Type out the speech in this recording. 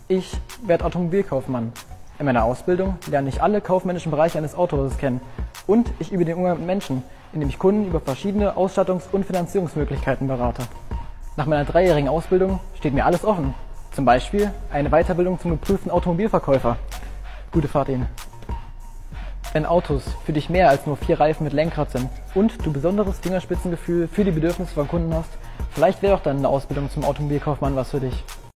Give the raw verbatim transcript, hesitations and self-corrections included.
Ich werde Automobilkaufmann. In meiner Ausbildung lerne ich alle kaufmännischen Bereiche eines Autohauses kennen und ich übe den Umgang mit Menschen, indem ich Kunden über verschiedene Ausstattungs- und Finanzierungsmöglichkeiten berate. Nach meiner dreijährigen Ausbildung steht mir alles offen. Zum Beispiel eine Weiterbildung zum geprüften Automobilverkäufer. Gute Fahrt Ihnen. Wenn Autos für dich mehr als nur vier Reifen mit Lenkrad sind und du besonderes Fingerspitzengefühl für die Bedürfnisse von Kunden hast, vielleicht wäre auch dann eine Ausbildung zum Automobilkaufmann was für dich.